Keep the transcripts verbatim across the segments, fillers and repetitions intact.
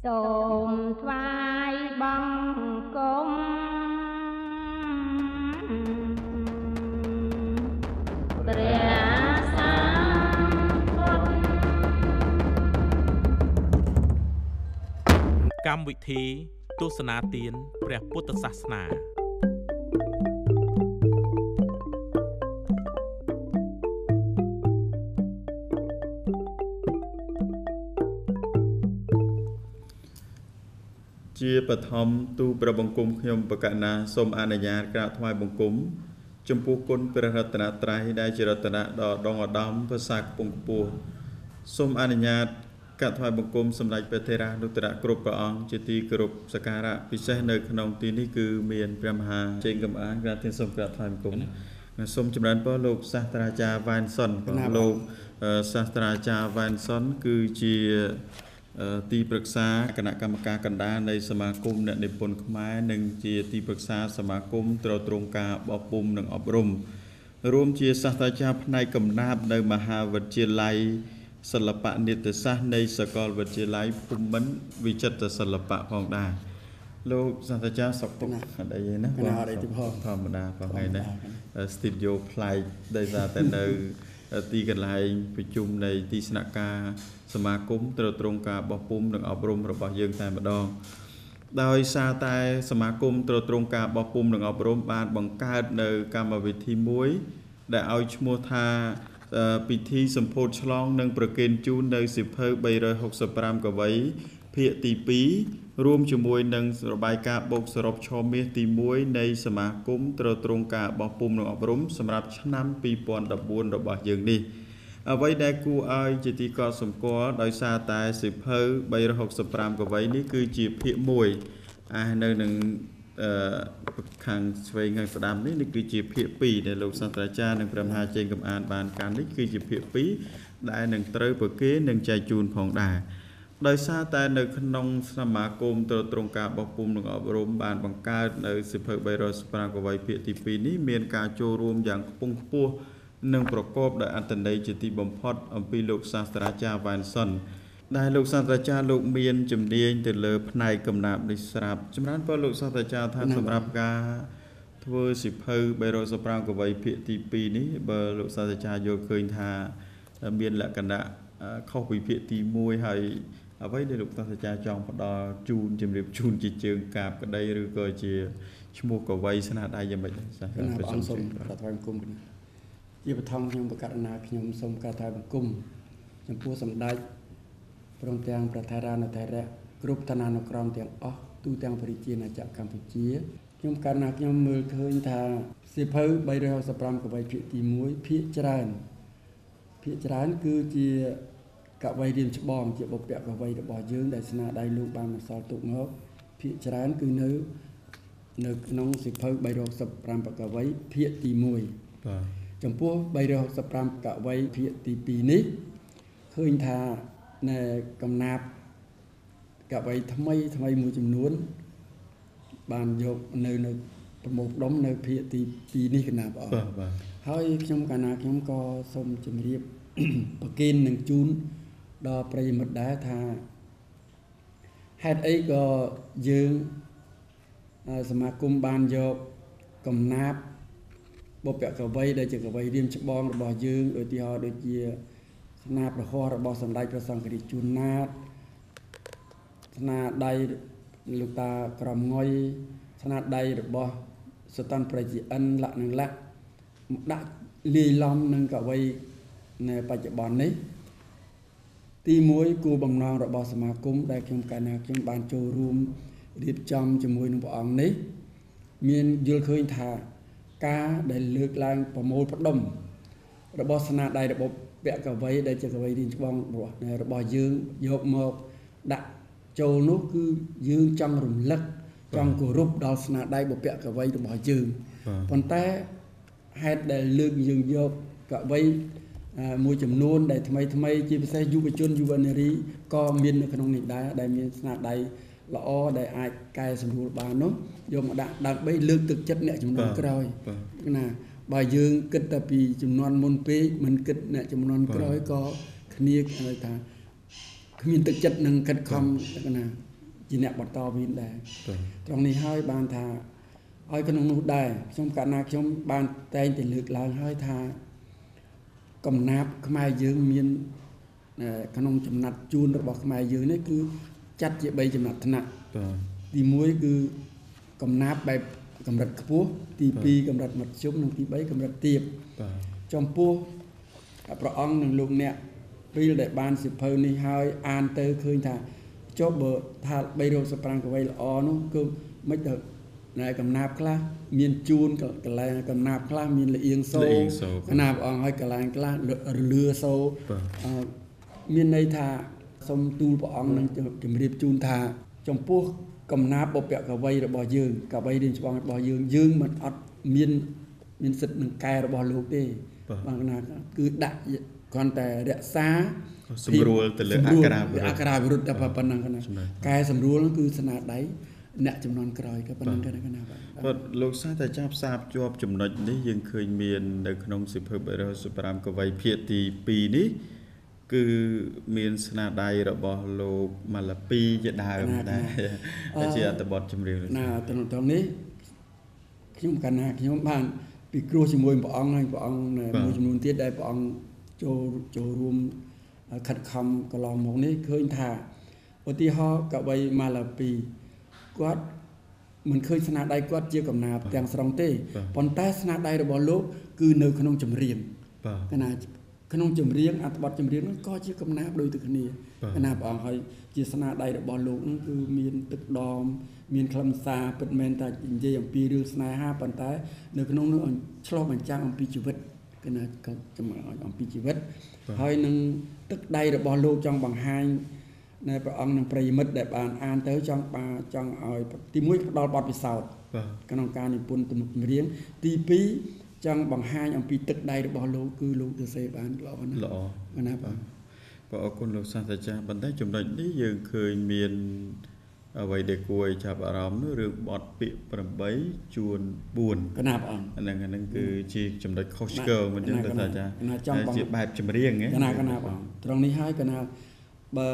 សូមថ្វាយបង្គំព្រះសាពុទ្ធកម្មវិធីទស្សនាទានព្រះពុទ្ធសាសនាជាបឋមទូព្រះបង្គំខ្ញុំបកណាសូមអនុញ្ញាតក្រាបថ្វាយបង្គំចំពោះគុណព្រះរតនត្រ័យដែលជារតនៈដ៏ដងឧត្តមភាសាខ្ពង់ខ្ពស់សូមអនុញ្ញាតក្រាបថ្វាយបង្គំសម្ដេចព្រះថេរានុត្តរគ្រប់ព្រះអង្គជាទីគោរពសក្ការៈពិសេសនៅក្នុងទីនេះគឺមានព្រះមហាជេងកំអានក្រាបសូមក្រាបថ្វាយបង្គំសូមចម្រើនពរលោកសាស្ត្រាចារ្យវ៉ានសុនលោកសាស្ត្រាចារ្យវ៉ានសុនគឺជាទីប្រឹក្សាគណៈកម្មការកណ្ដាលនៃសមាគមអ្នកនិពន្ធខ្មែរនិងជាទីប្រឹក្សាសមាគមត្រួតត្រងការបោះពុម្ពនិងអប់រំរួមជាសាស្ត្រាចារ្យផ្នែកកំណាព្យនៅមហាវិទ្យាល័យសិល្បៈនាដសាស្ត្រនៃសាកលវិទ្យាល័យភូមិន្ទវិចិត្រសិល្បៈផងដែរលោកសាស្ត្រាចារ្យសុខទុក្ខអត់អីទេណាបងធម្មតាផងថ្ងៃនេះស្ទីឌីយោប្លែកដោយសារតែនៅទីកន្លែងប្រជុំនៃទីស្នាក់ការសមាគមត្រួតត្រងការបោះពុម្ពនិងអប់រំរបស់យើងតែម្ដងដោយសារតែសមាគមត្រួតត្រងការបោះពុម្ពនិងអប់រំបានបង្កើតនៅកម្មវិធីមួយដែលឲ្យឈ្មោះថាពិធីសម្ពោធឆ្លងនិងប្រគេនជូននៅសៀវភៅបីរយហុកសិបប្រាំកវីភាគទីពីររួមជាមួយនឹងរបាយការណ៍បូកសរុបឆមាសទីមួយនៃសមាគមត្រួតត្រងការបោះពុម្ពនិងអប់រំសម្រាប់ឆ្នាំពីរពាន់ដប់បួនរបស់យើងនេះអ្វីដែលគួរឲ្យជាទីកត់សម្គាល់ដោយសារតែសៀវភៅបីរយហុកសិបប្រាំកវីនេះគឺជាភាគមួយអានៅនឹងអឺខាងឆ្វេងខាងស្ដាំនេះនេះគឺជាភាគពីរដែលលោកសាស្ត្រាចារ្យនិងព្រះមហាជេងកំអានបានកាន់នេះគឺជាភាគពីរដែលនឹងត្រូវប្រគេននិងចែកជូនផងដែរដោយសារតែនៅក្នុងសមាគមត្រួតត្រងការបោះពុម្ពនិងអប់រំបានបង្កើតនៅសៀវភៅបីរយសិបប្រាំកវីភាគទីពីរនេះមានការចូលរួមយ៉ាងខ្ពង់ខ្ពស់និងប្រកបដោយអត្ថន័យជាទីបំផុតអំពីលោកសាស្ត្រាចារ្យវ៉ានសុនដែលលោកសាស្ត្រាចារ្យលោកមានជំនាញទៅលើផ្នែកកំណាព្យនេះស្រាប់ចម្រើនពលលោកសាស្ត្រាចារ្យថាសម្រាប់ការធ្វើសៀវភៅបីរយសិបប្រាំកវីភាគទីពីរនេះបើលោកសាស្ត្រាចារ្យយល់ឃើញថាមានលក្ខណៈខុសពីភាគទីមួយហើយអ្វីដែលលោកសាស្ត្រាចារ្យចង់ផ្ដល់ជូនជំរាបជូនជាជើងកាបក្តីឬក៏ជាឈ្មោះកវីស្នាដៃយ៉ាងម៉េចសាស្ត្រាចារ្យអង្គសូមប្រកាសថ្វាយបង្គំជាបឋមខ្ញុំបកណ្ណាខ្ញុំសូមការថ្វាយបង្គំចំពោះសម្ដេចព្រមទាំងព្រះថេរានុថេរៈគ្រប់ឋានានុក្រមទាំងអស់ទូទាំងប្រជាណាចក្រកម្ពុជាខ្ញុំកណ្ណាខ្ញុំមើលឃើញថាសៀវភៅបីរយហុកសិបប្រាំកវីភាគទីមួយភាគច្រើនភាគច្រើនគឺជាកវីរៀមច្បងជាបុព្វកវីរបស់យើងដែលស្នាដៃលោកបានបន្សល់ទុកមកភាគច្រើនគឺនៅនៅក្នុងសៀវភៅបីរយហុកសិបប្រាំកវីភាគទីមួយបាទចំពោះបីរយហុកសិបប្រាំកវីភាគទីពីរនេះឃើញថានៅកំណាព្យកវីថ្មីថ្មីមួយចំនួនបានយកនៅនៅប្រមូលផ្ដុំនៅភាគទីពីរនេះកណាបងបាទបាទហើយខ្ញុំកណាខ្ញុំក៏សូមជម្រាបប្រគេននឹងជូនដល់ប្រិយមិត្តដែរថាហេតុអីក៏យើងសមាគមបានយកកំណាព្យបុព្វកវីដែលជាកវីរៀមច្បងរបស់យើងឧទាហរណ៍ដូចជាស្នាប្រហោះរបស់សម្ដេចព្រះសង្ឃរាជជួនណាតស្នាដៃលោកតាក្រមងុយស្នាដៃរបស់សតនប្រជាអិនលក្ខនឹងលក្ខដាក់លាយឡំនឹងកវីនៅបច្ចុប្បន្ននេះទីមួយគួរបំណងរបស់សមាគមដែលខ្ញុំកណាខ្ញុំបានចូលរួមរៀបចំជាមួយនឹងព្រះអង្គនេះមានយល់ឃើញថាការដែលលើកឡើងប្រមូលផ្ដុំរបស់ស្នាដៃរបស់វគ្គកវីដែលជាកវីរៀនច្បងរបស់យើងយកមកដាក់ចូលនោះគឺយើងចង់រំលឹកចង់គោរពដល់ស្នាដៃបុព្វកវីរបស់យើងប៉ុន្តែហេតុដែលលើកយើងយកកវីមួយចំនួនដែលថ្មីថ្មីជាពិសេសយុវជនយុវនារីក៏មាននៅក្នុងនេះដែរដែលមានស្នាដៃល្អដែលអាចកែសម្រួលបាននោះយកមកដាក់ដើម្បីលើកទឹកចិត្តអ្នកចំនួនក្រោយណាបើយើងគិតតែពីចំនួនមុនពេកមិនគិតអ្នកចំនួនក្រោយក៏គ្នាគេថាគ្មានទឹកចិត្តនឹងខិតខំណាជាអ្នកបន្តវេនដែរត្រង់នេះហើយបានថាឲ្យក្នុងនោះដែរខ្ញុំកាលណាខ្ញុំបានតែងតែលើកឡើងហើយថាកំណាព្យខ្មែរយើងមានក្នុងចំណាត់ជួនរបស់ខ្មែរយើងនេះគឺចាត់ជាបីចំណាត់ថ្នាក់ទីមួយគឺកំណាព្យបែបកម្រិតខ្ពស់ទីពីរកម្រិតមធ្យមនិងទីបីកម្រិតទាបចំពោះព្រះអង្គនិងលោកអ្នកពេលដែលបានសិភៅនេះហើយអានទៅឃើញថាចុះបើថាបីរោគសប្រាំងកវីល្អនោះគឺមិនទៅណែកំណាព្យខ្លះមានជួនកន្លែងកំណាព្យខ្លះមានលៀងសូកំណាព្យព្រះអង្គហើយកន្លែងខ្លះរលឺសូមានន័យថាសូមទូលព្រះអង្គនឹងជម្រាបជូនថាចំពោះកំណាព្យបុព្វកវីរបស់យើងកវីរៀនច្បងរបស់យើងយើងមិនអត់មានមានសិទ្ធិនឹងកែរបស់លោកទេបាទណាគឺដាក់គ្រាន់តែរក្សាសម្រួលទៅលើអក្ខរាវិរុទ្ធអក្ខរាវិរុទ្ធតែប៉ុណ្ណឹងណាកែសម្រួលគឺស្នាដៃអ្នកចំនួនក្រោយក៏ប៉ុណ្ណឹងដែរណាបាទលោកសាស្ត្រតែចាប់ផ្សារជាប់ចំណុចនេះយើងឃើញមាននៅក្នុងសិភៅបីរោគសប្រាំងកវីភាគទីពីរនេះគឺមានស្នាដៃរបស់លោកម៉ាឡាពីជាដើមដែរជាអត្ថបទចម្រៀងណាត្រង់ត្រង់នេះខ្ញុំកាលណាខ្ញុំបានពិគ្រោះជាមួយព្រះអង្គហើយព្រះអង្គមួយចំនួនទៀតដែលព្រះអង្គចូលចូលរួមខិតខំកន្លងមកនេះឃើញថាឧទាហរណ៍កវីម៉ាឡាពីគាត់មិនឃើញស្នាដៃគាត់ជាកំណាព្យទាំងស្រុងទេប៉ុន្តែស្នាដៃរបស់លោកគឺនៅក្នុងចម្រៀងកណាក្នុងចម្រៀងអត្ថបទចម្រៀងហ្នឹងក៏ជាកំណាព្យដូចទៅគ្នាកណាព្រះអង្គហើយជាស្នាដៃរបស់លោកហ្នឹងគឺមានទឹកដមមានខ្លឹមសារពិតមែនតែនិយាយអំពីរឿងស្នេហាប៉ុន្តែនៅក្នុងនោះឆ្លុះបញ្ចាំងអំពីជីវិតកណាក៏ចំណងអំពីជីវិតហើយនឹងទឹកដៃរបស់លោកចង់បង្ហាញនៅព្រះអង្គនឹងប្រិយមិត្តដែលបានអានទៅចង់បានចង់ឲ្យទីមួយផ្ដល់បទពិសោធន៍ក្នុងការនិពន្ធទំនុកចម្រៀងទីពីរចង់បង្ហាញអំពីទឹកដៃរបស់លោកគឺលោកទៅសេបានល្អណាស់ល្អណាបាទបាទអរគុណលោកសាស្ត្រាចារ្យប៉ុន្តែចំណុចនេះយើងឃើញមានអ្វីដែលគួរឲ្យចាប់អារម្មណ៍នោះរឿងបទពាក្យប្រាំជួនបួនកណាព្រះអង្គហ្នឹងហ្នឹងគឺជាចំណុចខុសឆ្គងមិនចឹងទេសាស្ត្រាចារ្យជាបែបចម្រៀងហ៎កណាកណាព្រះអង្គត្រង់នេះហើយកណាបើ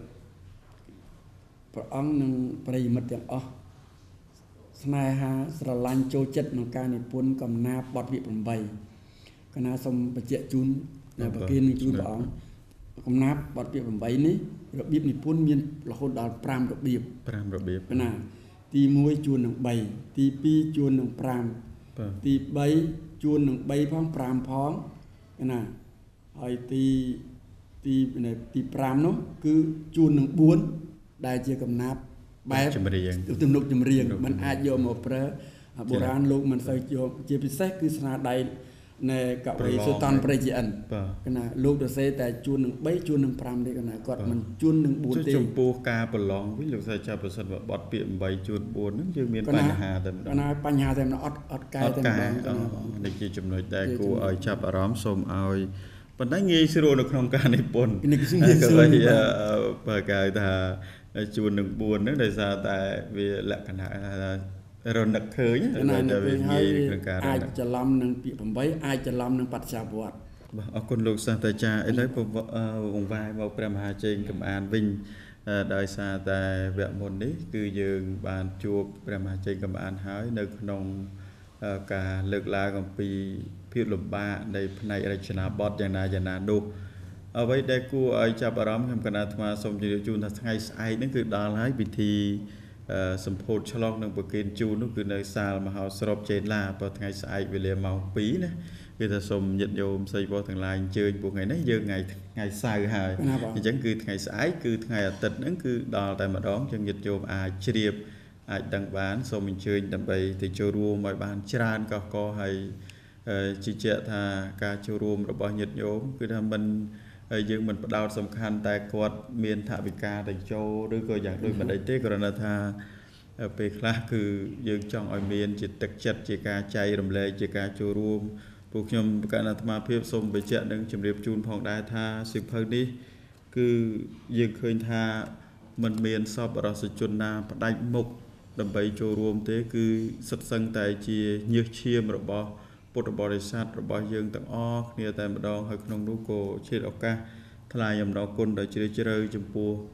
ព្រះអង្គនឹងប្រិយមិត្តទាំងអស់ស្នេហាស្រឡាញ់ចូលចិត្តក្នុងការនិពន្ធកំណាព្យបទពាក្យប្រាំកណាសូមបញ្ជាក់ជូននៅប្រគិននឹងជូនព្រះអង្គកំណាព្យបទពាក្យប្រាំនេះរបៀបនិពន្ធមានរហូតដល់ប្រាំរបៀបប្រាំរបៀបកណាទីមួយជួននឹងបីទីពីរជួននឹងប្រាំទីបីជួននឹងបីផងប្រាំផងកណាហើយទីទីទីប្រាំនោះគឺជួននឹងបួនដែលជាកំណាព្យបែបចម្រៀងទំនុកចម្រៀងมันអាចយកមកប្រើបុរាណលោកមិនសូវយកជាពិសេសគឺស្នាដៃនៃកវីសុតនប្រេជាអិនកណាលោកទៅសេតែជួននឹងបីជួននឹងប្រាំទេកណាគាត់មិនជួននឹងបួនទេចំពោះការប្រឡងវិញលោកសាស្ត្រាចារ្យប្រសិទ្ធបទពាក្យបីជួនបួនហ្នឹងយើងមានបញ្ហាតែម្ដងកណាបញ្ហាតែម្ដងអត់អត់កែតែម្ដងនេះជាចំណុចដែលគួរឲ្យចាប់អារម្មណ៍សូមឲ្យប៉ុន្តែងាយស្រួលនៅក្នុងការនិពន្ធនេះគឺងាយស្រួលបើគេថាជួននឹងបួនហ្នឹងដោយសារតែវាលក្ខណៈរនឹកឃើញតែវាងាយក្នុងការអាចច្រឡំនឹងពាក្យប្រាំអាចច្រឡំនឹងបច្ចុប្បន្នបាទអរគុណលោកសាស្ត្រាចារ្យឥឡូវវង្វាយមកព្រះមហាជេងកំអានវិញដោយសារតែវគ្គមុននេះគឺយើងបានជួបព្រះមហាជេងកំអានហើយនៅក្នុងការលើកឡើងអំពីភាពលំបាកនៃផ្នែករចនាបថយ៉ាងណាយ៉ាងណានោះអ្វីដែលគួរឲ្យចាប់អារម្មណ៍ខ្ញុំកណាអាត្មាសូមជម្រាបជូនថាថ្ងៃស្អែកហ្នឹងគឺដល់ហើយពិធីសម្ពោធឆ្លងនឹងប្រគេនជូននោះគឺនៅសាលមហោស្រពចេនឡាព្រោះថ្ងៃស្អែកវេលាម៉ោងពីរណាគឺថាសូមញាតិញោមស្រីបងទាំងឡាយអញ្ជើញពួកថ្ងៃនេះយើងថ្ងៃថ្ងៃសៅរ៍ហើយអញ្ចឹងគឺថ្ងៃស្អែកគឺថ្ងៃអាទិត្យហ្នឹងគឺដល់តែម្ដងចឹងញាតិញោមអាចជ្រាបអាចដឹងបានសូមអញ្ជើញដើម្បីទៅចូលរួមឲ្យបានច្រើនកកកហើយជឿជាក់ថាការចូលរួមរបស់ញាតិញោមគឺថាមិនហើយយើងមិនផ្ដោតសំខាន់តែគាត់មានថវិកាទៅចូលឬក៏យ៉ាងដូចមិនអីទេគ្រាន់តែថាពេលខ្លះគឺយើងចង់ឲ្យមានជាទឹកចិត្តជាការចែករំលែកជាការចូលរួមពួកខ្ញុំប្រកាសអាត្មាភាពសូមបញ្ជាក់និងជម្រាបជូនផងដែរថាសិភៅនេះគឺយើងឃើញថាมันមានសពរសជនណាផ្ដាច់មុខដើម្បីចូលរួមទេគឺសិតសឹងតែជាញើសឈាមរបស់ពុទ្ធបរិស័ទរបស់យើងទាំងអស់គ្នាតែម្ដងហើយក្នុងនោះក៏ជាឱកាសថ្លែងអំណរគុណដល់ជ្រាលជ្រៅចំពោះ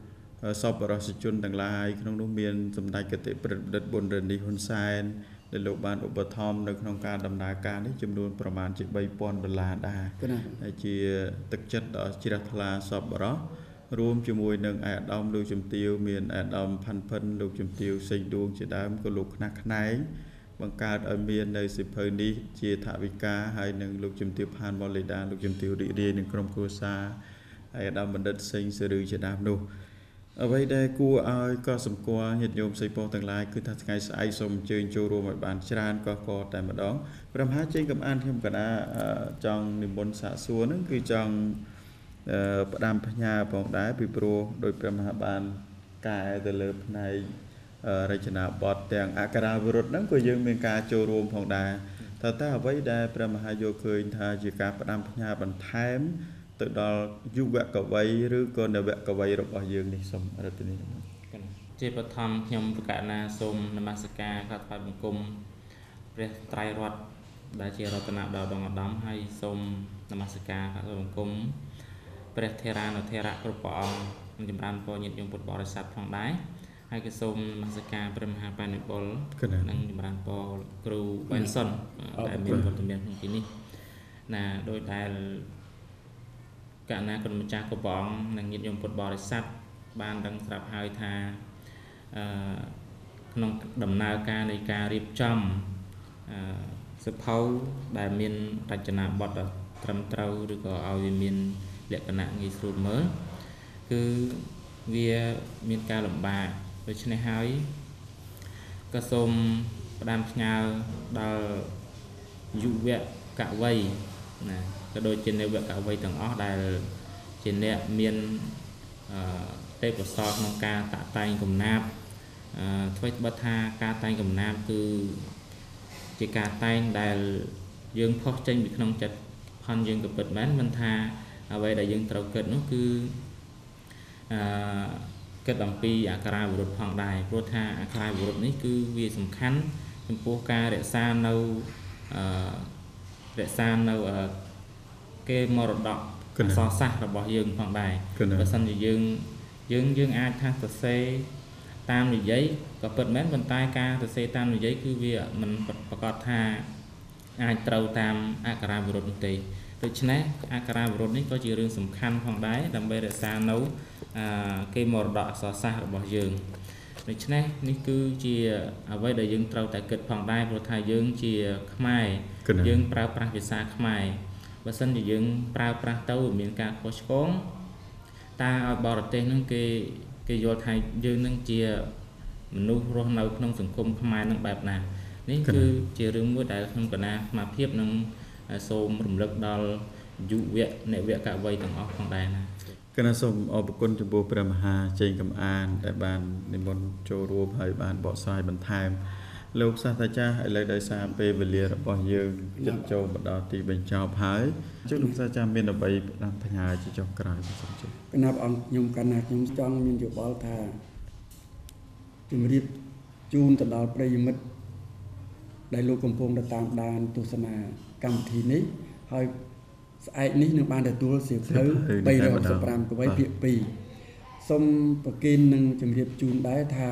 សពរសជនទាំងឡាយក្នុងនោះមានសម្ដេចគតិប្រិទ្ធប៊ុនរនីហ៊ុនសែនដែលលោកបានឧបត្ថម្ភនៅក្នុងការដំណើរការនេះចំនួនប្រមាណជាបីពាន់ដុល្លារដែរហើយជាទឹកចិត្តដ៏ជ្រះថ្លាសពររួមជាមួយនឹងអាដាមលោកជំទាវមានអាដាមផាន់ភិនលោកជំទាវសេងឌួងជាដើមក៏លោកខ្នះខ្នែងបង្កើតឲ្យមាននៅសិភៅនេះជាថវិកាហើយនឹងលោកជំទាវផានម៉ូលីដាលោកជំទាវរីករាយនឹងក្រុមគ្រួសារហើយអាដាមបណ្ឌិតសេងសេរីជាដើមនោះអ្វីដែលគួរឲ្យកត់សម្គាល់ញាតិញោមសិស្សទាំងឡាយគឺថាថ្ងៃស្អែកសូមអញ្ជើញចូលរួមឲ្យបានច្រើនកកតែម្ដងព្រះមហាជេងកំអានខ្ញុំកណាចង់និមន្តសាកសួរហ្នឹងគឺចង់ផ្ដាំផ្ញើផងដែរពីព្រោះដោយព្រះមហាបានកែទៅលើផ្នែករចនាបថទាំងអក្ខរាវិរុទ្ធហ្នឹងក៏យើងមានការចូលរួមផងដែរតើតើអ្វីដែលព្រះមហាយកឃើញថាជាការផ្ដាំផ្ញើបន្ថែមទៅដល់យុវកវ័យឬក៏នវកវ័យរបស់យើងនេះសូមរតនីជាបឋមខ្ញុំប្រកាសណាសូមនមស្ការក្រាបថ្វាយបង្គំព្រះត្រៃរតន៍ដែលជារតនៈដ៏ដងឧត្តមហើយសូមនមស្ការក្រាបថ្វាយបង្គំព្រះថេរានុថេរៈគ្រប់ព្រះអង្គចម្រើនពរញាតិញោមពុទ្ធបរិស័ទផងដែរហើយក៏សូមនមស្ការព្រះមហាបញ្ញបុលនិងចម្រើនពរគ្រូវ៉ែនសុនដែលមានវត្តមានក្នុងទីនេះណាដោយដែលកណាគុណម្ចាស់គ្រប់ព្រះអង្គនិងញាតិញោមពុទ្ធបរិស័ទបានដឹងស្រាប់ហើយថាអឺក្នុងដំណើរការនៃការរៀបចំអឺសិភៅដែលមានរចនាបថដ៏ត្រឹមត្រូវឬក៏ឲ្យវាមានលក្ខណៈងាយស្រួលមើលគឺវាមានការលំបាកដូច្នេះហើយក៏សូមផ្ដាំផ្ញើដល់យុវកវ័យណាក៏ដូចជានវកវ័យទាំងអស់ដែលជាអ្នកមានអឺទេពកោសល្យក្នុងការតាក់តែងកំណាព្យអឺធ្វើបတ်ថាការតែងកំណាព្យគឺជាការតែងដែលយើងផុសចេញពីក្នុងចិត្តផនយើងក៏ពិតមែនមិនថាអ្វីដែលយើងត្រូវគិតនោះគឺអឺគិតអំពីអក្ខរាវិរុទ្ធផងដែរព្រោះថាអក្ខរាវិរុទ្ធនេះគឺវាសំខាន់ចំពោះការរក្សានៅអឺរក្សានៅគេមរតកអក្សរសាស្ត្ររបស់យើងផងដែរបើសិនជាយើងយើងយើងអាចថាសរសេរតាមនិយាយក៏ពិតមែនប៉ុន្តែការសរសេរតាមនិយាយគឺវាមិនប្រកាសថាអាចត្រូវតាមអក្ខរាវិរុទ្ធនោះទេដូច្នេះអក្ខរាវិរុទ្ធនេះក៏ជារឿងសំខាន់ផងដែរដើម្បីរក្សានៅគេមរតកអក្សរសាស្ត្ររបស់យើងដូច្នេះនេះគឺជាអ្វីដែលយើងត្រូវតែគិតផងដែរព្រោះថាយើងជាខ្មែរយើងប្រើប្រាស់ភាសាខ្មែរបើសិនជាយើងប្រើប្រាស់ទៅមានការខុសឆ្គងតើឲ្យបរទេសនឹងគេគេយល់ថាយើងនឹងជាមនុស្សរស់នៅក្នុងសង្គមខ្មែរនឹងបែបណានេះគឺជារឿងមួយដែលខ្ញុំកណាអាភិបនឹងសូមរំលឹកដល់យុវនវកវ័យទាំងអស់ផងដែរណាគណៈសូមអរគុណចំពោះព្រះមហាជេងកំអានដែលបាននិមន្តចូលរួមហើយបានបកស្រាយបន្ថែមលោកសាស្ត្រាចារ្យឥឡូវដោយសារពេលវេលារបស់យើងជិតចូលមកដល់ទីបញ្ចប់ហើយជឿលោកសាស្ត្រាចារ្យមានអ្វីផ្ដាំផ្ញើជាចុងក្រោយសូមជឿគណៈអង្គខ្ញុំកណាខ្ញុំចង់មានយោបល់ថាជំរាបជូនទៅដល់ប្រិយមិត្តដែលលោកកំពុងតាមដានទស្សនាកម្មវិធីនេះហើយស្អែកនេះនឹងបានទទួលសៀវភៅបីរយសិបប្រាំកវីភាគពីរសូមប្រគិននឹងជំរាបជូនដែរថា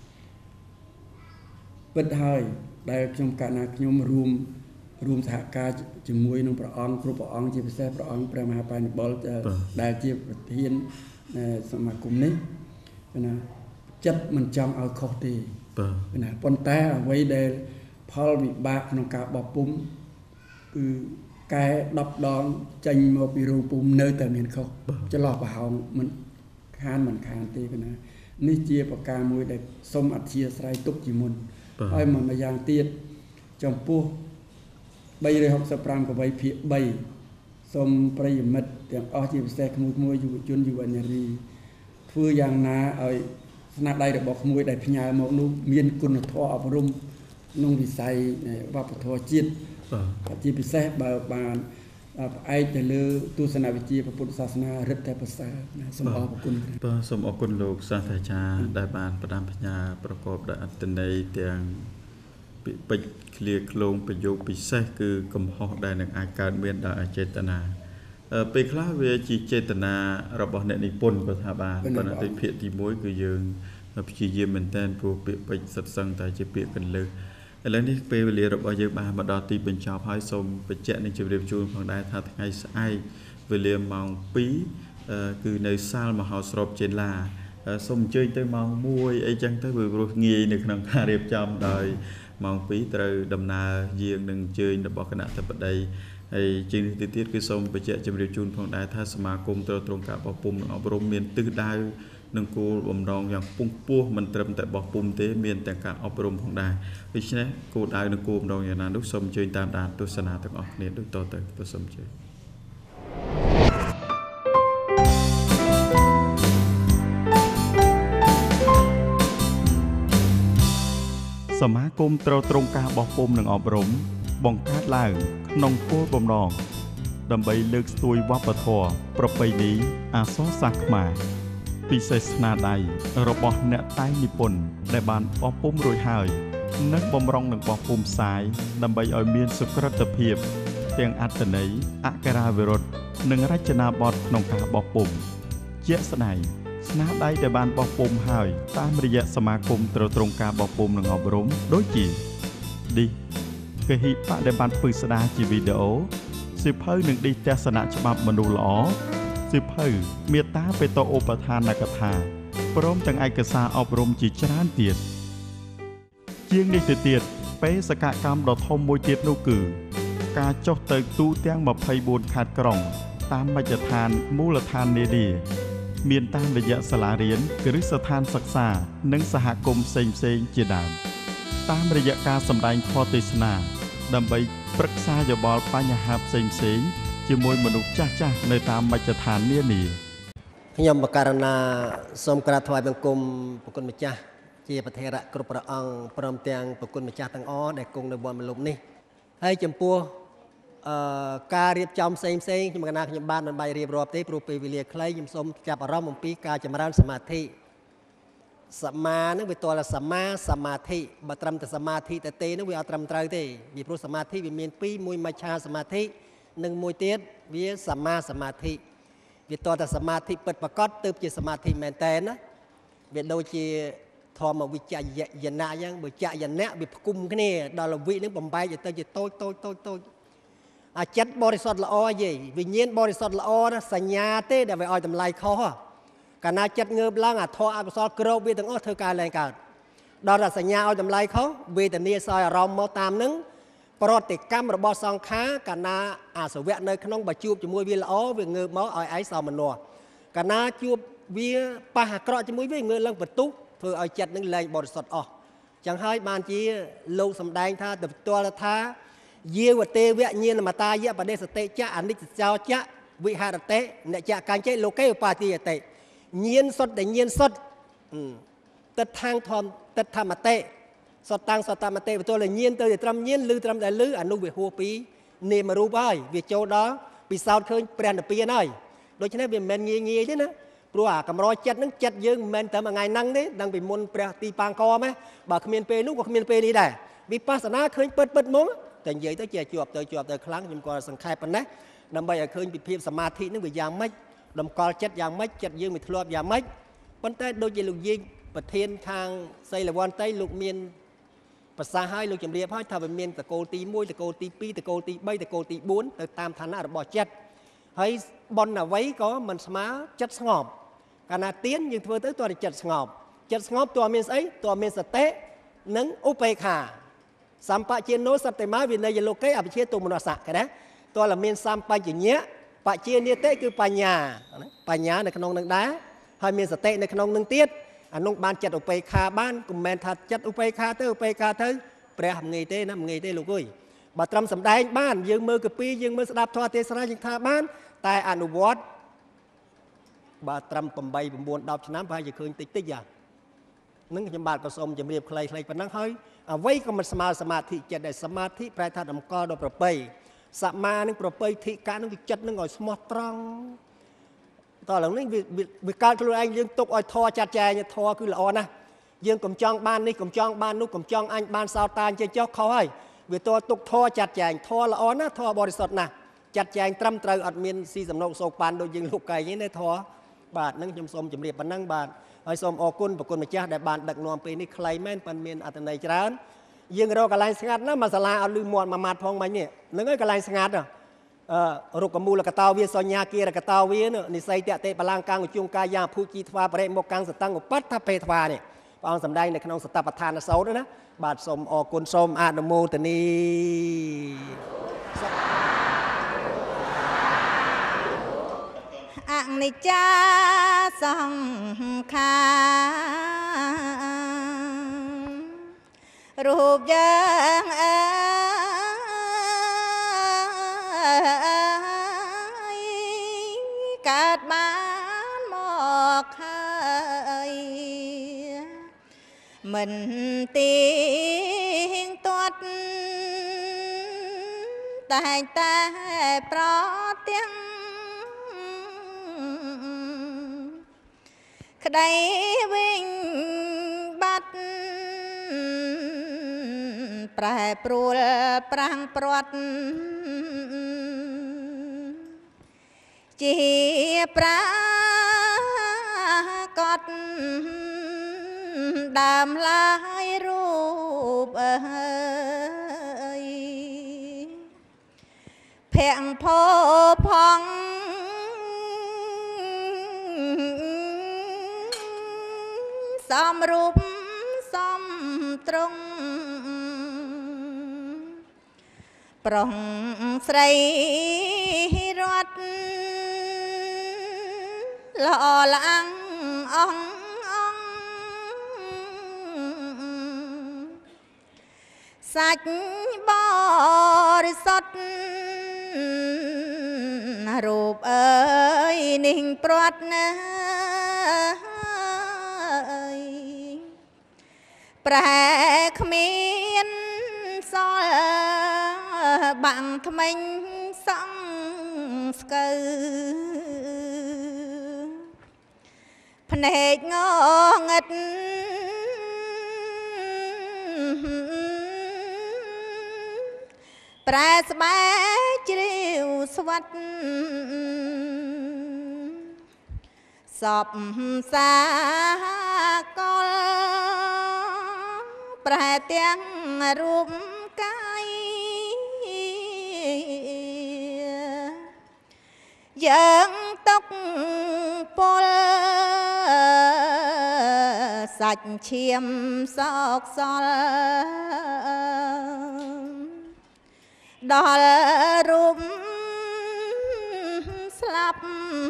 ពិតហើយដែលខ្ញុំកណាខ្ញុំរួមរួមសហការជាមួយនឹងព្រះអង្គគ្រប់ព្រះអង្គជាពិសេសព្រះអង្គព្រះមហាបញ្ញបុលដែលជាប្រធានសមាគមនេះណាចិត្តមិនចង់ឲ្យខុសទេណាប៉ុន្តែអ្វីដែលផលវិបាកក្នុងការបោះពុំគឺកែដប់ដងចេញមកពីរូបពុំនៅតែមានខុសចន្លោះប្រហោងមិនខានមិនខានទេណានេះជាប្រការមួយដែលសូមអធិស្ឋានទុកជាមុនហើយមួយម្យ៉ាងទៀតចំពោះបីរយសិបប្រាំកវីភាគបីសូមប្រិយមិត្តទាំងអស់ជាពិសេសក្មួយៗយុវជនយុវនារីធ្វើយ៉ាងណាឲ្យស្នាដៃរបស់ក្មួយដែលផ្ញើមកនោះមានគុណធម៌អប់រំក្នុងវិស័យវប្បធម៌ជាតិជាពិសេសបើបានផ្អែកទៅលើទស្សនវិជ្ជាពុទ្ធសាសនារិទ្ធតែប្រសើរសូមអរគុណបាទសូមអរគុណលោកសាស្ត្រាចារ្យដែលបានផ្ដាំផ្ញើប្រកបដោយអត្ថន័យទាំងពាក្យពេចន៍ឃ្លាឃ្លោងប្រយោគពិសេសគឺកំហុសដែលនឹងអាចកើតមានដោយអចេតនាពេលខ្លះវាជាចេតនារបស់អ្នកនិពន្ធក៏ថាបានប៉ុន្តែភាគទីមួយគឺយើងព្យាយាមមែនតើព្រោះពាក្យពេចន៍សិតសឹងតែជាពាក្យកន្លឹះឥឡូវនេះពេលវេលារបស់យើងបានមកដល់ទីបញ្ចប់ហើយសូមបញ្ជាក់នឹងជម្រាបជូនផងដែរថាថ្ងៃស្អែកវេលាម៉ោងពីរគឺនៅសាលមហោស្រពចេនឡាសូមអញ្ជើញទៅម៉ោងមួយអីចឹងទៅព្រោះងាយនៅក្នុងការរៀបចំដោយម៉ោងពីរត្រូវដំណើរយាងនឹងអញ្ជើញរបស់គណៈអធិបតីហើយជាងនេះទៅទៀតគឺសូមបញ្ជាក់ជម្រាបជូនផងដែរថាសមាគមត្រូវត្រង់ការបោះពុម្ពនិងអប់រំមានទិសដៅនឹងគោលបំណងយ៉ាងពងពោះមិនត្រឹមតែបោះពុម្ពទេមានទាំងការអប់រំផងដែរដូច្នេះគោលដៅនិងគោលបំណងយ៉ាងណានោះសូមអញ្ជើញតាមដានទស្សនាទាំងអស់គ្នាដូចតទៅទៅសូមអញ្ជើញសមាគមត្រូវត្រង់ការបោះពុម្ពនិងអប់រំបង្កើតឡើងក្នុងគោលបំណងដើម្បីលើកស្ទួយវប្បធម៌ប្រពៃណីអក្សរសាស្ត្រខ្មែរពិសេសស្នាដៃរបស់អ្នកតែងនិពន្ធដែលបានបោះពុម្ពរួចហើយនិងបំរុងនឹងបោះពុម្ពផ្សាយដើម្បីឲ្យមានសុក្រិតភាពទាំងអត្ថន័យអក្ខរាវិរុទ្ធនិងរចនាបថក្នុងការបោះពុម្ពជាក់ស្ដែងស្នាដៃដែលបានបោះពុម្ពហើយតាមរយៈសមាគមត្រូវត្រង់ការបោះពុម្ពនិងអប់រំដូចជាឌីកេហិបៈដែលបានពឹស្ដារជាវីដេអូសៀវភៅនឹងឌីទស្សនៈច្បាប់មនុស្សល្អសៀវភៅមេត្តាបេតោឧបឋានកថាព្រមទាំងឯកសារអប់រំជាច្រើនទៀតជាងនេះទៅទៀតបេសកកម្មដ៏ធំមួយទៀតនោះគឺការចុះទៅទូទាំងម្ភៃបួនខេត្តក្រុងតាមមជ្ឈដ្ឋានមូលដ្ឋាននានាមានតាមរយៈសាលារៀនគ្រឹះស្ថានសិក្សានិងសហគមន៍ផ្សេងផ្សេងជាដើមតាមរយៈការសម្ដែងធម៌ទេសនាដើម្បីប្រឹក្សាយោបល់បញ្ហាផ្សេងផ្សេងជាមួយមនុស្សចាស់ចាស់នៅតាមមជ្ឈដ្ឋាននានាខ្ញុំបករណាសូមក្រាបថ្វាយបង្គំប្រគុណម្ចាស់ជាប្រធារៈគ្រប់ព្រះអង្គព្រមទាំងប្រគុណម្ចាស់ទាំងអស់ដែលគង់នៅវត្តមលុបនេះហើយចំពោះអឺការរៀបចំផ្សេងផ្សេងខ្ញុំកណាខ្ញុំបានមិនបាយរៀបរាប់ទេព្រោះពេលវេលាខ្លីខ្ញុំសូមចាប់អារម្មណ៍អំពីការចម្រើនសមាធិសមានឹងវាតលសមាសមាធិបើត្រឹមតែសមាធិតែទេនោះវាអត់ត្រឹមត្រូវទេពីព្រោះសមាធិវាមានពីរមួយមច្ឆាសមាធិនិងមួយទៀតវាសមាសមាធិវាតតែសមាធិពិតប្រកបទើបជាសមាធិមែនតែនណាវាដូចជាធម្មវិជ្ជយណៈអញ្ចឹងបើចយណៈវាផ្គុំគ្នាដល់លវិនឹងបំបែកទៅជាតូចតូចតូចតូចអាចិត្តបរិសុទ្ធល្អយីវិញ្ញាណបរិសុទ្ធល្អណាសញ្ញាទេដែលវាឲ្យតម្លៃខុសកាលណាចិត្តងើបឡើងអាធម៌អកុសលក្របវាទាំងអស់ធ្វើការឡើងកើតដល់តែសញ្ញាឲ្យតម្លៃខុសវេទនាសោយអារម្មណ៍មកតាមនឹងប្រតិកម្មរបស់សង្ខារកាលណាអាសវៈនៅក្នុងបើជួបជាមួយវាល្អវាងើបមកឲ្យឯងសោមនស្សកាលណាជួបវាប៉ះអាក្រក់ជាមួយវាងើបឡើងបន្ទុះធ្វើឲ្យចិត្តនឹងលែងបរិសុទ្ធអស់ចឹងហើយបានជាលោកសំដែងថាទៅផ្ទាល់ថាយាវតេវៈញាណមតាយៈបដិសតិចៈអនិច្ចចោចៈវិហរតេអ្នកចៈកញ្ចេលោកេឧបាទាយតេញាណសុទ្ធតែញាណសុទ្ធទឹកខាងធម្មទឹកធម្មតេសតតាំងសតមតេបទលញាណទៅត្រឹមញាណឬត្រឹមតែលឺអនុវិហួរពីនាមរូបហើយវាចូលដល់ពិសោធន៍ឃើញព្រះនិព្វានហើយដូច្នេះវាមិនមែនងាយងាយទេណាព្រោះអាកម្រចិត្តហ្នឹងចិត្តយើងមិនមែនតែមួយថ្ងៃហ្នឹងទេដឹងពីមុនព្រះទីបាងកម៉េះបើគ្មានពេលនោះក៏គ្មានពេលនេះដែរវិបស្សនាឃើញពិតពិតមកតែនិយាយទៅជាជាប់ទៅជាប់ទៅខ្លាំងខ្ញុំក៏សង្ខេបប៉ុណ្ណេះដើម្បីឲ្យឃើញពីភាពសមាធិហ្នឹងវាយ៉ាងម៉េចតម្កល់ចិត្តយ៉ាងម៉េចចិត្តយើងវាធ្លាប់យ៉ាងម៉េចប៉ុន្តែដូចជាលោកយាយប្រធានខាងសីលវន្តីលោកមានប្រសាសន៍ឲ្យលោកជំរាបឲ្យថាវាមានតកូលទីមួយតកូលទីពីរតកូលទីបីតកូលទីបួនទៅតាមឋានៈរបស់ចិត្តហើយប៉ុនអ្វីក៏មិនស្មើចិត្តស្ងប់កាលណាទៀនយើងធ្វើទៅតើចិត្តស្ងប់ចិត្តស្ងប់តើមានស្អីតើមានសតិនិងឧបេក្ខាសម្បជានោសតិមាវិនយលោកេអភិជាទុមនស្សៈគេណាតើមានសម្បជញ្ញៈបជានិតិគឺបញ្ញាបញ្ញានៅក្នុងនឹងដែរហើយមានសតិនៅក្នុងនឹងទៀតអានោះបានចិត្តឧបេក្ខាបានកុំមែនថាចិត្តឧបេក្ខាទៅឧបេក្ខាទៅព្រះមិនងាយទេណាមិនងាយទេលោកអើយបើត្រឹមសម្ដែងបានយើងមើលកពីយើងមើលស្ដាប់ធម៌ទេសនាយើងថាបានតែអនុវត្តបើត្រឹម8 9 10ឆ្នាំប្រហែលជាឃើញតិចតិចយ៉ានឹងខ្ញុំបាទក៏សូមជម្រាបខ្លីៗប៉ុណ្ណឹងហើយអ្វីក៏មិនស្មើសមាធិចិត្តដែរសមាធិប្រែថាតម្កល់ដល់ប្រពៃសមានឹងប្រពៃធិកានឹងវាចិត្តនឹងឲ្យស្មោះត្រង់តោះឡើងនេះវាកើតខ្លួនឯងយើងទុកឲ្យធរចាត់ចែងធរគឺល្អណាស់យើងកុំចង់បាននេះកុំចង់បាននោះកុំចង់អញបានសោតាអញ្ចឹងចុះខុសហើយវាតទុកធរចាត់ចែងធរល្អណាស់ធរបរិសុទ្ធណាស់จัดแจงត្រឹមត្រូវអត់មានស៊ីសំណុកសោកប៉ានដូចយើងលោកកៃនេះធរបាទនឹងខ្ញុំសូមជម្រាបប៉ុណ្ណឹងបាទហើយសូមអរគុណប្រគុណម្ចាស់ដែលបានដឹកនាំពេលនេះខ្លីមែនប៉ុន្តែមានអត្ថន័យច្រើនយើងរកកន្លែងស្ងាត់ណាមកសាលាអត់លឺមាត់មួយម៉ាត់ផងមិញនេះនឹងហើយកន្លែងស្ងាត់អឺរុកកមូលកតោវាសញ្ញាគារកតោវានិស័យតេតេបលាំងកាំងជុងកាយាភូជីថ្វាបរិមុខកាំងសតੰឧបត្តពេថ្វានេះព្រះអង្គសម្ដែងនៅក្នុងសតបដ្ឋានសោតណាបាទសូមអរគុណសូមអនុមោទនីអនិច្ចាសង្ខាររូបយើងអើយកើតបានមកហើយមិនទៀងទាត់តែតែប្រទាំងក្តីវិញបាត់ប្រែប្រួលប្រាំងព្រាត់ជាប្រាកដដើមឡើយរូបអើយភ័ងផោផងសំរូបសំត្រង់ប្រុងស្រីរត់ល្អឡាំងអងអងសាច់បរិសុទ្ធរូបអើយនិងព្រាត់ណាប្រែគ្មានសល់បាំងថ្មិញសងស្កើភ្នែកងងឹតប្រែស្បែកជ្រាវស្វាត់សពសាកលប្រែទាំងរូបកាយយើងຕົកពលសាច់ឈាមសោកសល់ដល់រូបស្លាប់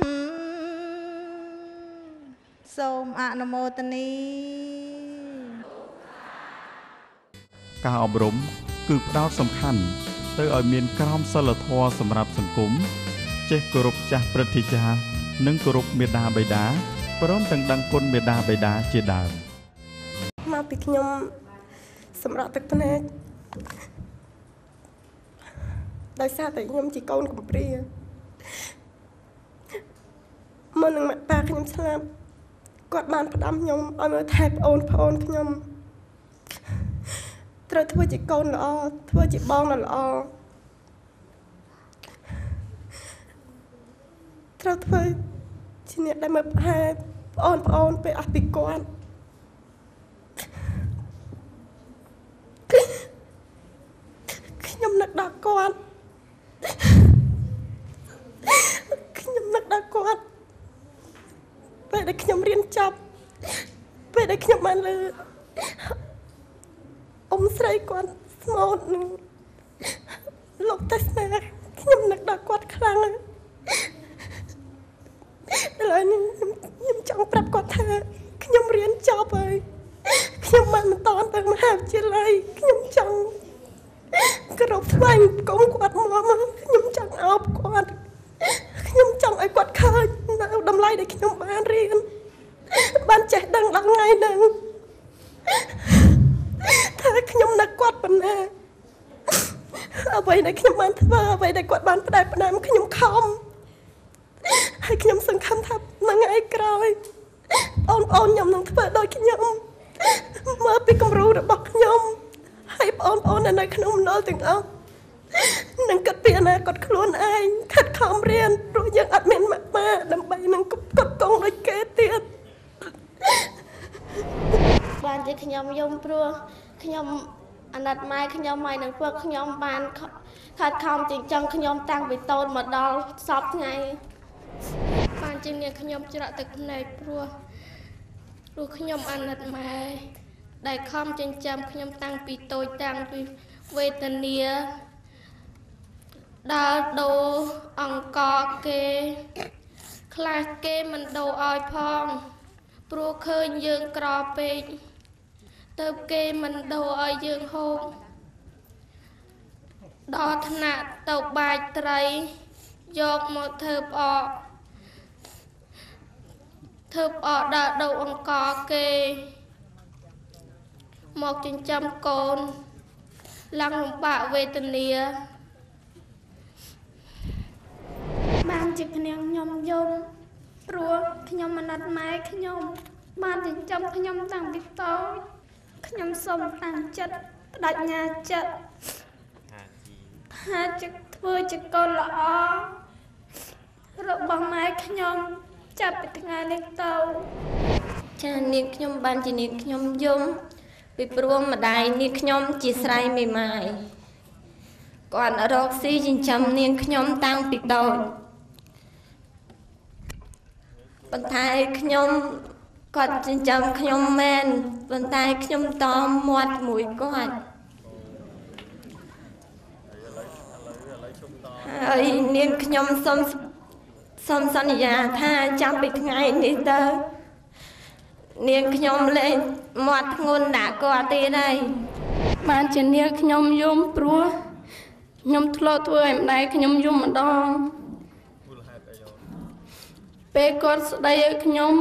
សូមអនុមោទនីការអប់រំគឺផ្ដោតសំខាន់ទៅឲ្យមានក្រមសីលធម៌សម្រាប់សង្គមចេះគោរពចាស់ព្រឹទ្ធាចារ្យនិងគោរពមេដាបិតាព្រមទាំងដឹងគុណមេដាបិតាជាដើមមកពីខ្ញុំសម្រាប់ទឹកភ្នែកដោយសារតែខ្ញុំជាកូនកំព្រាមុននឹងម៉ាក់ប៉ាខ្ញុំស្លាប់គាត់បានផ្ដាំខ្ញុំឲ្យមើលថែប្អូនប្អូនខ្ញុំត្រូវធ្វើជាកូនល្អធ្វើជាបងដ៏ល្អត្រូវធ្វើជាអ្នកដែលមើលថែប្អូនប្អូនពេលអស់ពីគាត់ខ្ញុំនឹកដល់គាត់ខ្ញុំនឹកដល់គាត់ពេលដែលខ្ញុំរៀនចប់ពេលដែលខ្ញុំបានលើអ៊ំស្រីគាត់ស្មូតនឹងលោកតាស្នាខ្ញុំនឹកដល់គាត់ខ្លាំងណាស់ដល់នេះខ្ញុំចង់ប្រាប់គាត់ថាខ្ញុំរៀនចប់ហើយខ្ញុំបានបន្តទៅមហាវិទ្យាល័យខ្ញុំចង់គ្រប់ស្វែងគុំគាត់មកខ្ញុំចង់អោបគាត់ខ្ញុំចង់ឲ្យគាត់ឃើញនៅតម្លៃដែលខ្ញុំបានរៀនបានចេះដឹងដល់ថ្ងៃហ្នឹងថាខ្ញុំនឹកគាត់ប៉ុណ្ណាអ្វីដែលខ្ញុំបានធ្វើអ្វីដែលគាត់បានផ្ដែផ្ដាំខ្ញុំខំហើយខ្ញុំសង្ឃឹមថាមួយថ្ងៃក្រោយបងប្អូនខ្ញុំនឹងធ្វើដូចខ្ញុំមើលពីគំរូរបស់ខ្ញុំហើយបងប្អូននៅក្នុងមណ្ឌលទាំងអស់នឹងគិតពីអនាគតខ្លួនឯងខិតខំរៀនព្រោះយើងអត់មានម៉ាក់ម៉ាដើម្បីនឹងគិតកងដូចគេទៀតបានជាខ្ញុំយំព្រោះខ្ញុំអាណិតម៉ែខ្ញុំហើយនឹងពួកខ្ញុំបានខិតខំចិញ្ចឹមខ្ញុំតាំងពីតូនមកដល់សពថ្ងៃបានជានាងខ្ញុំច្រកទឹកភ្នែកព្រោះព្រោះខ្ញុំអាណិតម៉ែដែលខំចិញ្ចឹមខ្ញុំតាំងពីតូចតាំងពីវេទនាដើរដូរអង្គគេខ្លះគេមិនដូរឲ្យផងព្រោះឃើញយើងក្រពេកទៅគេមិនដូរឲ្យយើងហូបដល់ថ្នាក់ទៅបាចត្រីយកមកធ្វើផ្អកធ្វើផ្អកដើរដូរអង្គគេមកចិញ្ចឹមកូនឡើងលំបាកវេទនាបានជាគ្នាខ្ញុំយំព្រោះខ្ញុំអាណិតម៉ែខ្ញុំបានចិញ្ចឹមខ្ញុំតាំងពីតូចខ្ញុំសូមតាំងចិត្តបដិញ្ញាចិត្តថាจะធ្វើជាកូនល្អរបស់ម៉ែខ្ញុំចាប់ពីថ្ងៃនេះទៅចានាងខ្ញុំបានជានាងខ្ញុំយំពីព្រោះម្ដាយនាងខ្ញុំជាស្រ័យមេម៉ាយគាត់រកស៊ីចិញ្ចឹមនាងខ្ញុំតាំងពីតូចប៉ុន្តែខ្ញុំគាត់ចិញ្ចឹមខ្ញុំមែនប៉ុន្តែខ្ញុំតមាត់មួយគាត់ហើយនាងខ្ញុំសូមសូមសន្យាថាចាប់ពីថ្ងៃនេះទៅនាងខ្ញុំលែងមាត់ធ្ងន់ដាក់គាត់ទៀតហើយបានជានាងខ្ញុំយំព្រោះខ្ញុំធ្លាប់ធ្វើឲ្យម្ដាយខ្ញុំយំម្ដងពេលគាត់ស្ដីឲ្យខ្ញុំ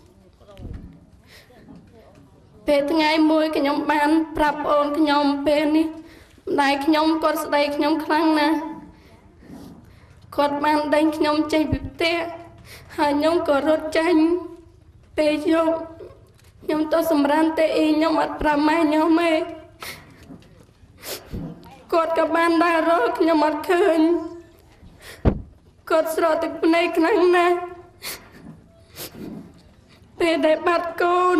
ពេលថ្ងៃមួយខ្ញុំបានប្រាប់អូនខ្ញុំពេលនេះម្ដាយខ្ញុំគាត់ស្ដីខ្ញុំខ្លាំងណាស់គាត់បានដេញខ្ញុំចេញពីផ្ទះហើយខ្ញុំក៏រត់ចេញពេលយប់ខ្ញុំទៅសម្រានទេអ៊ីខ្ញុំអត់ប្រាប់ម៉ែខ្ញុំទេគាត់ក៏បានដើររកខ្ញុំអត់ឃើញគាត់ស្រកទឹកភ្នែកខ្លាំងណាស់ពេលដែលបាត់កូន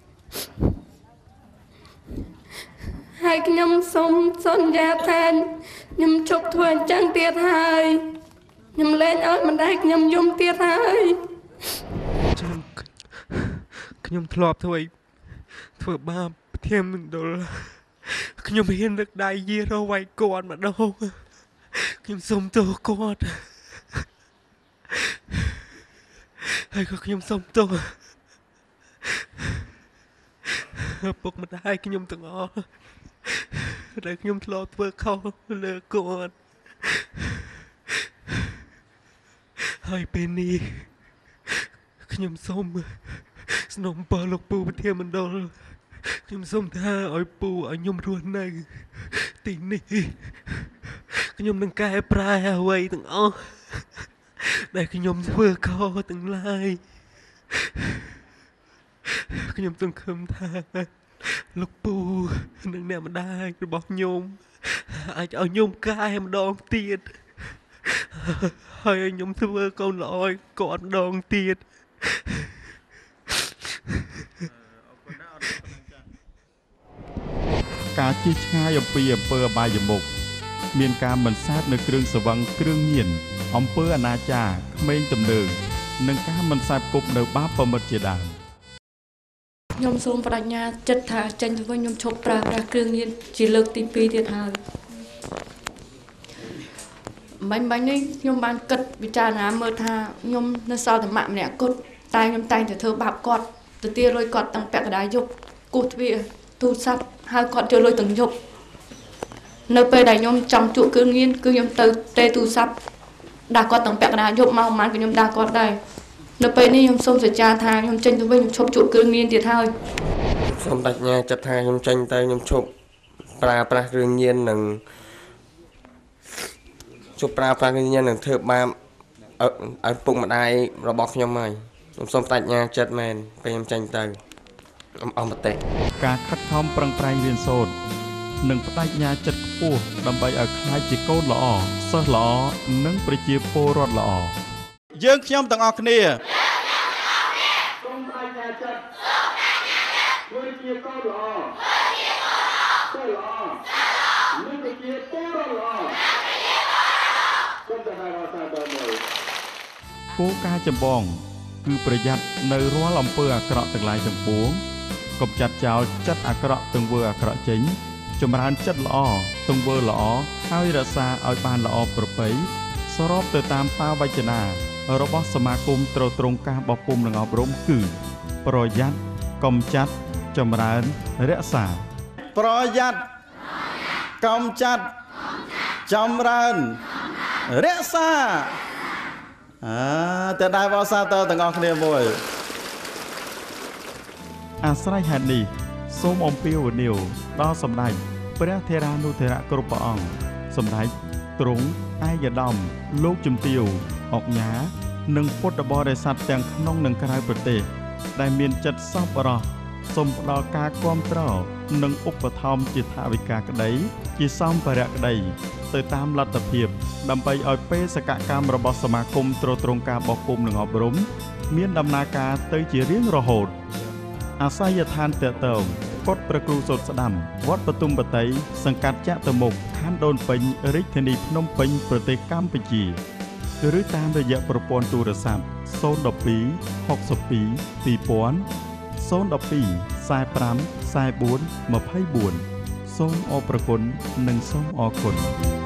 ហើយខ្ញុំសូមសន្យាថាខ្ញុំជប់ធ្វើអញ្ចឹងទៀតហើយខ្ញុំលែងឲ្យម្ដាយខ្ញុំយំទៀតហើយខ្ញុំខ្ញុំធ្លាប់ធ្វើធ្វើបាបប្រធានមណ្ឌលខ្ញុំហ៊ានរឹកដៃយារវាយគាត់ម្ដងខ្ញុំសុំទោសគាត់ហើយក៏ខ្ញុំសុំទោសពុកម្ដាយខ្ញុំទាំងអស់ដែលខ្ញុំធ្លាប់ធ្វើខុសលើគាត់ហើយពេលនេះខ្ញុំសូមស្នំពរលោកពូប្រធានមណ្ឌលខ្ញុំសូមថាឲ្យពូឲ្យខ្ញុំរស់នៅទីនេះខ្ញុំនឹងកែប្រែអ្វីទាំងអស់ដែលខ្ញុំធ្វើខុសទាំងឡាយខ្ញុំសង្ឃឹមថាលោកពូនិងអ្នកម្ដាយរបស់ខ្ញុំអាចឲ្យខ្ញុំកែម្ដងទៀតហើយឲ្យខ្ញុំធ្វើកូនល្អឲ្យគាត់ម្ដងទៀតការជិះឆ្ងាយអំពីអំពើអបាយមុខមានការមិនសាទនៅគ្រឿងសង្វឹងគ្រឿងញៀនអំពើអនាចារក្មេងទំនើងនិងការមិនសាបគប់នៅបាបប្រមិតជាដើមខ្ញុំសូមបដិញ្ញាចិត្តថាចេញទៅវិញខ្ញុំឈប់ប្រើប្រាស់គ្រឿងញៀនជាលើកទីពីរទៀតហើយបាញ់បាញ់នេះខ្ញុំបានគិតពិចារណាមើលថាខ្ញុំនៅសល់តែម៉ាក់ម្នាក់គត់តែខ្ញុំតែងតែធ្វើបាបគាត់ទៅទារលុយគាត់តាំងពាក់កណ្ដាលយប់គោះទ្វារទូរស័ព្ទហើយគាត់យកលុយទាំងយប់នៅពេលដែលខ្ញុំចង់ជក់គ្រឿងញៀនគឺខ្ញុំទៅទេទូរស័ព្ទដាក់គាត់តាំងពាក់កណ្ដាលយប់មកប្រហែលក៏ខ្ញុំដាក់គាត់ដែរនៅពេលនេះខ្ញុំសូមសច្ចាថាខ្ញុំចេញទៅវិញខ្ញុំឈប់ជក់គ្រឿងញៀនទៀតហើយសូមបញ្ញាចិត្តថាខ្ញុំចេញទៅខ្ញុំឈប់ប្រើប្រាស់គ្រឿងញៀននិងជប់ប្រើប្រាស់គ្រឿងញៀននិងធ្វើបាបឲ្យពុកម្ដាយរបស់ខ្ញុំហើយខ្ញុំសូមបញ្ញាចិត្តមែនពេលខ្ញុំចេញទៅអស់មតិការខិតខំប្រឹងប្រែងរៀនសូត្រនិងបដិញ្ញាចិត្តខ្ពស់ដើម្បីឲ្យក្លាយជាកូនល្អសិស្សល្អនិងប្រជាពលរដ្ឋល្អយើងខ្ញុំទាំងអស់គ្នាសូមបដិញ្ញាចិត្តសូមបដិញ្ញាចិត្តធ្វើជាកូនល្អធ្វើជាកូនល្អសិស្សល្អនិងប្រជាពលរដ្ឋល្អសូមទាំងអស់គ្នាដល់មួយគោលការណ៍ចម្បងគឺប្រយ័ត្ននៅរាល់អំពើអាក្រក់ទាំងឡាយទាំងពួងកុំចាត់ចោលចិត្តអាក្រក់ទង្វើអាក្រក់ចេញចម្រើនចិត្តល្អទង្វើល្អហើយរក្សាឲ្យបានល្អប្រពៃស្របទៅតាមបាវចនារបស់សមាគមត្រួតត្រងការបោះពុម្ពនិងអប់រំគឺប្រយ័ត្នកុំចាត់ចម្រើនរក្សាប្រយ័ត្នកុំចាត់ចម្រើនរក្សាអើតែដែរបោះសាទរទាំងអស់គ្នាមួយអាស្រ័យហេតុនេះសូមអំពាវនាវដល់សម្ដេចព្រះថេរានុថេរៈគ្រប់ព្រះអង្គសម្ដេចទ្រង់ឯកឧត្តមលោកជំទាវអុកញ៉ានិងពុទ្ធបរិស័ទទាំងក្នុងនិងក្រៅប្រទេសដែលមានចិត្តសប្បុរសសូមផ្ដល់ការគាំទ្រនិងឧបត្ថម្ភជាថវិកាក្តីជាសម្ភារៈក្តីទៅតាមលទ្ធភាពដើម្បីឲ្យបេសកកម្មរបស់សមាគមត្រួតត្រងការបោះពុម្ពនិងអប់រំមានដំណើរការទៅជារៀងរហូតអាស័យដ្ឋានតេតងកុដិព្រះគ្រូសូត្រស្ដាំវត្តបទុមបតីសង្កាត់ចតុមុខខណ្ឌដូនពេញរាជធានីភ្នំពេញប្រទេសកម្ពុជាឬតាមរយៈប្រព័ន្ធទូរស័ព្ទศูนย์ หนึ่ง สอง หก สอง ពីរ ពីរពាន់ ศูนย์ หนึ่ง สอง สี่ ห้า สี่ 4 24 24សូមអរគុណនិងសូមអរគុណ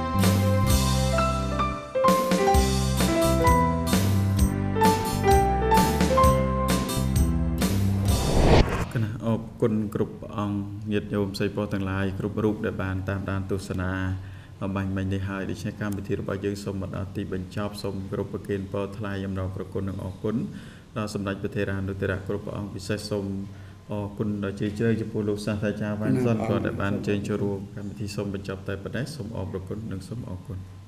គណៈអរគុណគ្រប់អង្គញាតិញោមសិស្សប៉ុស្តិ៍ទាំងឡាយគ្រប់រូបដែលបានតាមដានទស្សនាបាញ់មិញនេះហើយដូច្នេះកម្មវិធីរបស់យើងសូមមកដល់ទីបញ្ចប់សូមគ្រប់ប្រគេនពរថ្លែងអំណរប្រគុណនិងអរគុណដល់សម្ដេចព្រះថេរានុថេរៈគ្រប់ព្រះអង្គពិសេសសូមអរគុណដល់ជ័យជ្រៅចំពោះលោកសាស្ត្រាចារ្យវ៉ាន់សុនគាត់ដែលបានចេញចូលរួមកម្មវិធីសូមបញ្ចប់តែប៉ុណ្ណេះសូមអរគុណនិងសូមអរគុណ